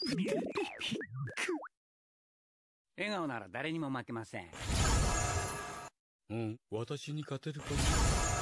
笑顔なら誰にも負けません。 うん、私に勝てるかな。